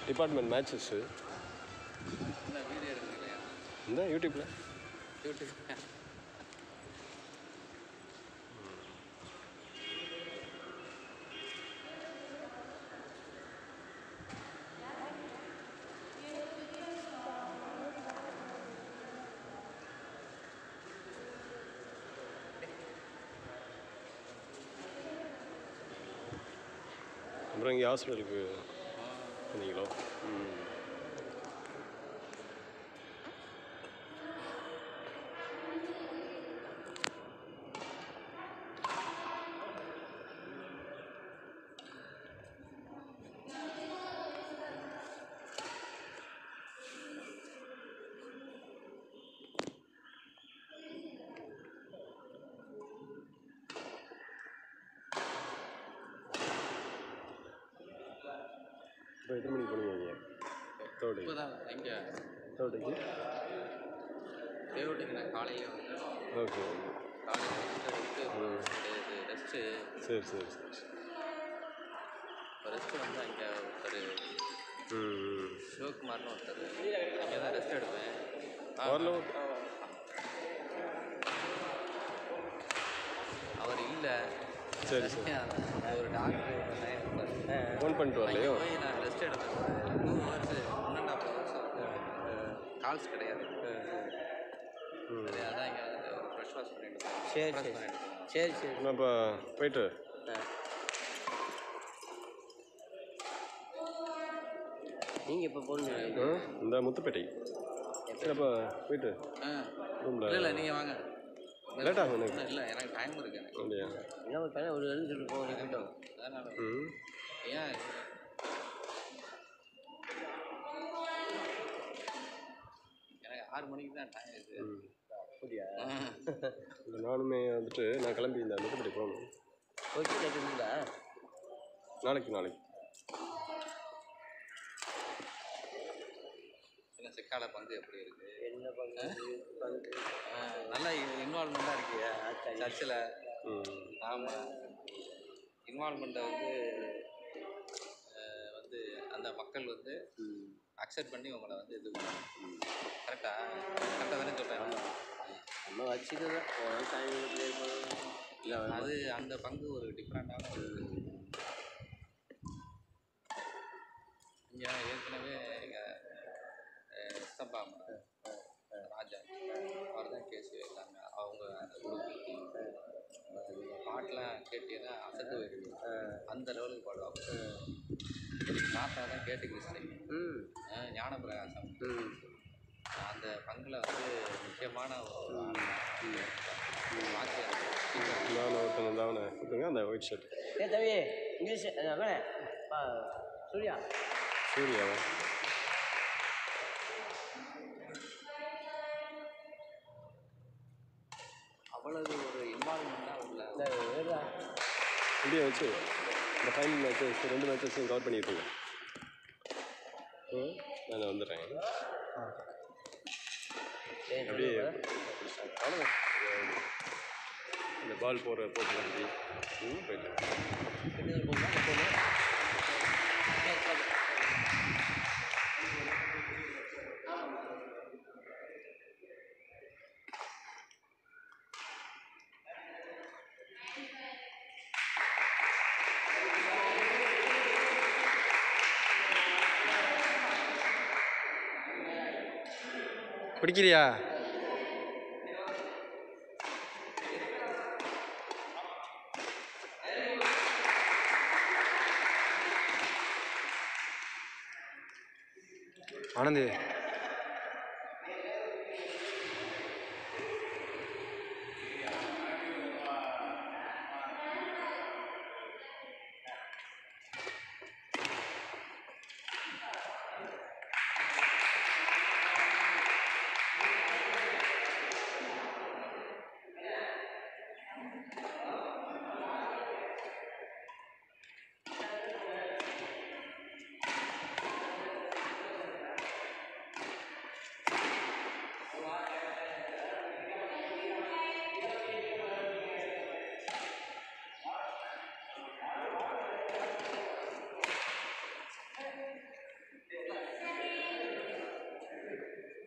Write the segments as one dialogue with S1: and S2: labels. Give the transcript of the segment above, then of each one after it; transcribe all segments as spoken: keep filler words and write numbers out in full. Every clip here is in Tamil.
S1: டிபார்ட்மெண்ட் மேட்சஸ்ஸு
S2: என்ன வீடியோ எடுக்கிறீங்களா?
S1: இந்த யூடியூப்பில்
S2: யூடியூப்
S1: அப்புறம் இங்கே ஹாஸ்பிட்டலுக்கு வந்தீங்களோ? ம் இப்போ எத்தனை மணிக்கு போனீங்க? தேர்டு
S2: இப்போ தான் இங்கே
S1: தேர்டுக்கு
S2: தேவட்டுக்கு நான் காலையில் வந்து
S1: ஓகே
S2: காலையில் ரெஸ்ட்டு இது ரெஸ்ட்டு
S1: சரி சரி சரி
S2: இப்போ ரெஸ்ட்டு வந்து அங்கே ஒருத்தர்
S1: ம்
S2: சிவகுமார்னு ஒருத்தர் அங்கே தான் ரெஸ்ட் எடுப்பேன்.
S1: வரல
S2: அவர் இல்லை.
S1: சரி சரி
S2: ஒரு டாக்டர்
S1: ஃபோன் பண்ணிட்டு வரலையோ?
S2: போய் நான் ரெஸ்ட் எடுப்பேன். Two hours one and half hours வந்து கால்ஸ் கிடையாது. சரி அதான் இங்கே வந்து ஒரு ஃப்ரெஷ் வாஷ் பண்ணிட்டு
S3: சரி சரி சரி சரி
S1: நான் இப்போ போயிட்டு
S3: நீங்கள் இப்போ போகணும்.
S1: இந்த முத்துப்பேட்டை சரி அப்போ போயிட்டு
S2: ஆ
S1: ரூமில்
S2: இல்லை இல்லை நீங்கள் வாங்க.
S1: லேட் ஆகும் எனக்கு.
S2: இல்லை எனக்கு டைம் இருக்கு எனக்கு.
S1: அப்படியா?
S3: என்ன ஒரு பையன் ஒரு எழுதி சொல்லிட்டு போக போயிட்டோம்.
S2: அதனால்
S1: ம்
S2: ஏன் எனக்கு ஆறு மணிக்கு தான் டைம் இருக்குது.
S1: ம்
S3: அப்படியா?
S1: இல்லை நானுமே வந்துட்டு நான் கிளம்பி இந்த முத்துப்பேட்டை போகணும்.
S3: ஓகே கேட்டுங்களா?
S1: நாளைக்கு நாளைக்கு
S2: என்ன செக்கால பங்கு எப்படி இருக்குது?
S3: என்ன பண்ணுறது பங்கு
S2: நல்லா இன்வால்மெண்ட்டாக இருக்கியா சர்ச்சில்?
S1: ம்
S2: ஆமாம், இன்வால்மெண்ட்டை வந்து வந்து அந்த மக்கள் வந்து அக்செப்ட் பண்ணி உங்களை வந்து இது பண்ணுவாங்க. கரெக்டாக கரெக்டாக தானே சொல்கிறேன்.
S3: நம்ம வச்சுக்கிறோம் இல்லை
S2: அது அந்த பங்கு ஒரு டிஃப்ரெண்ட்டான ஒரு இங்கே ஏற்கனவே எங்கள் எஸ்தம்பாமன் ராஜா அவர் தான் கேஸ் வைத்தாங்க. அவங்க அந்த குரூப் பாட்டெலாம் கேட்டீங்கன்னா அசத்து வருது. அந்த லெவலுக்கு பாடுவாங்க. தாத்தா தான் கேட்டு கிறிஸ்தன் ஞானப்பிரகாசம். அந்த பங்கில் வந்து முக்கியமான ஒரு வாக்கியம்
S1: நான் ஒருத்தன் வந்து அவனை கூப்பிடுங்க அந்த ஒயிட் ஷர்ட்.
S3: ஏ தம்பி இங்கிலீஷ் அவனே சூர்யா
S1: சூர்யாவா?
S2: அவ்வளவு ஒரு இன்வால்மெண்ட்டாக உள்ள
S1: இப்படியே வச்சு இந்த ஃபைனல் மேட்சஸ் ரெண்டு மேட்சஸையும் கவர் பண்ணியிருக்கீங்க. ம் நான் வந்துடுறேன். அப்படியே அவ்வளோ இந்த பால் போகிற போட்டு வந்து ம் போயிட்டு பிடிக்கிறியா? ஆனந்தி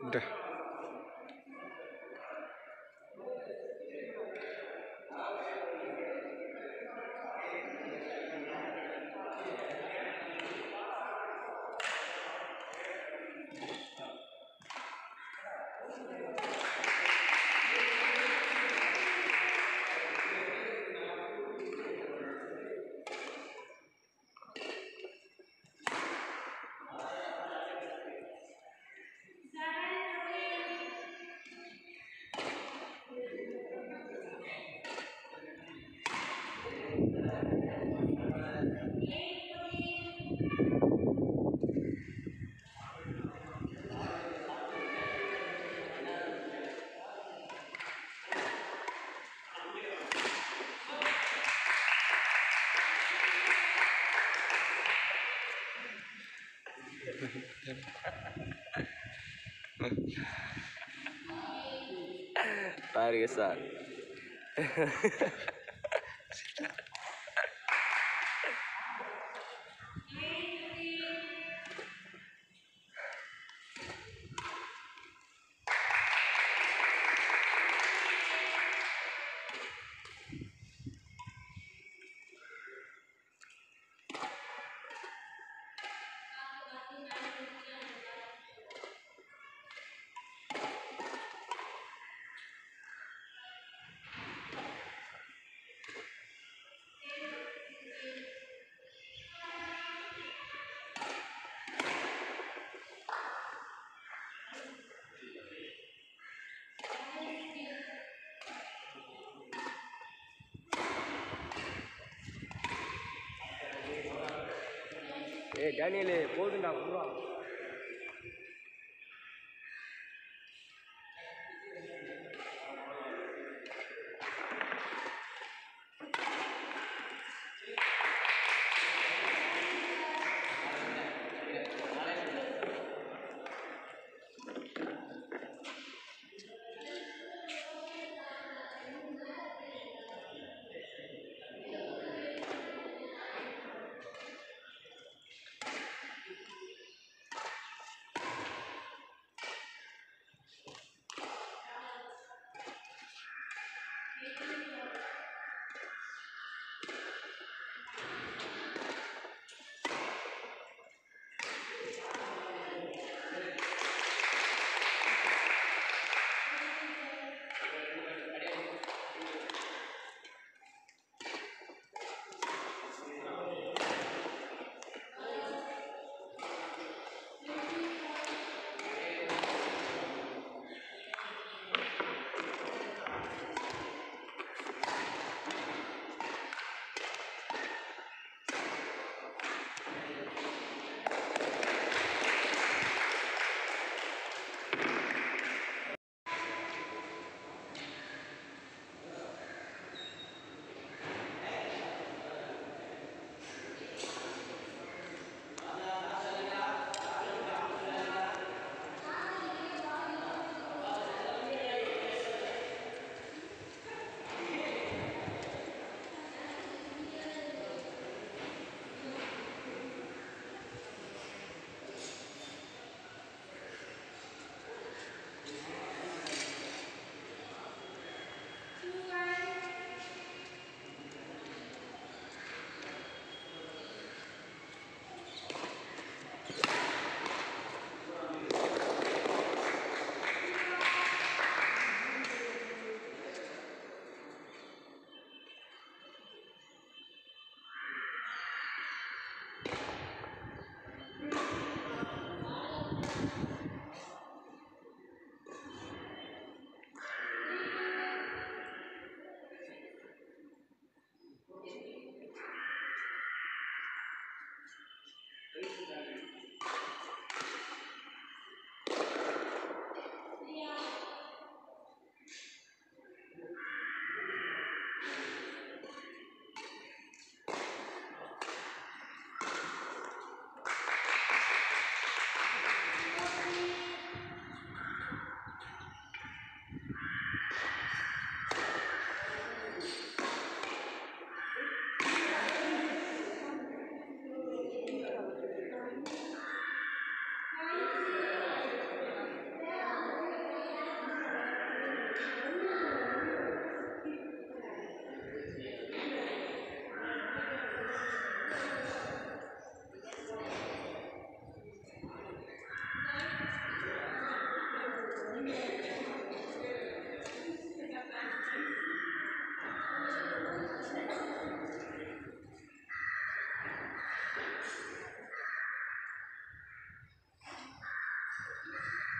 S1: இந்த
S3: பாருங்க சார். ஏய் டேனியலு போதுண்டா பூரா.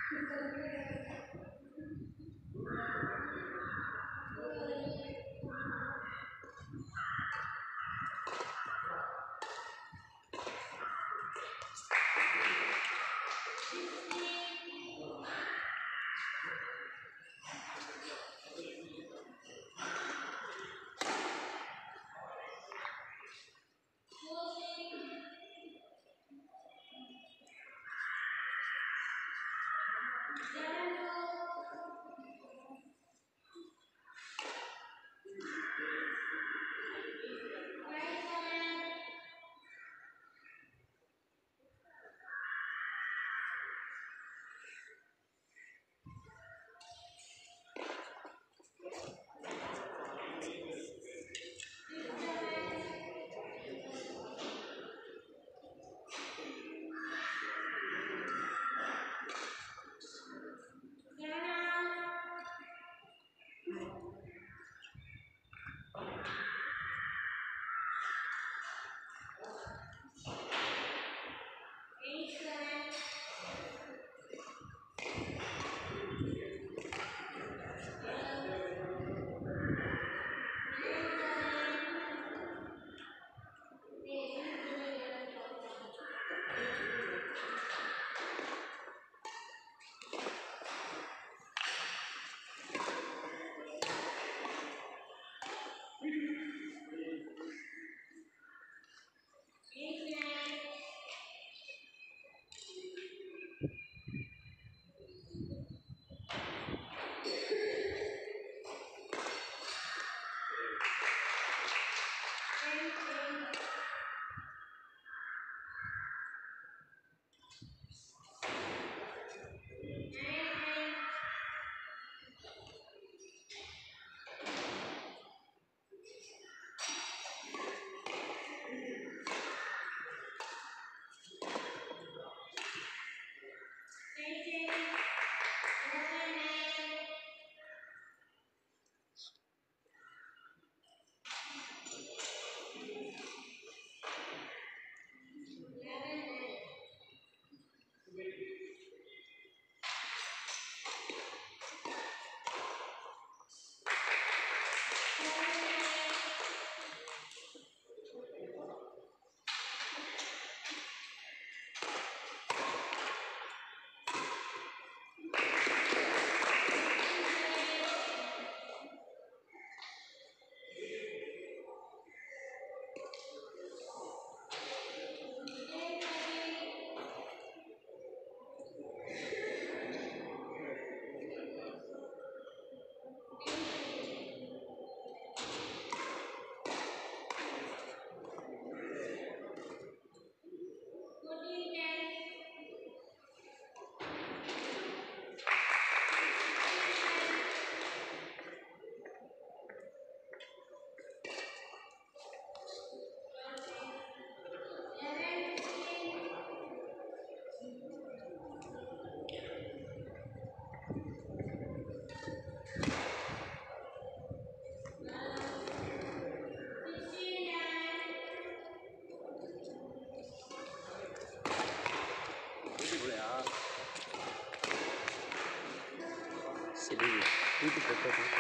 S1: சரி வீட்டுக்கு போட்டு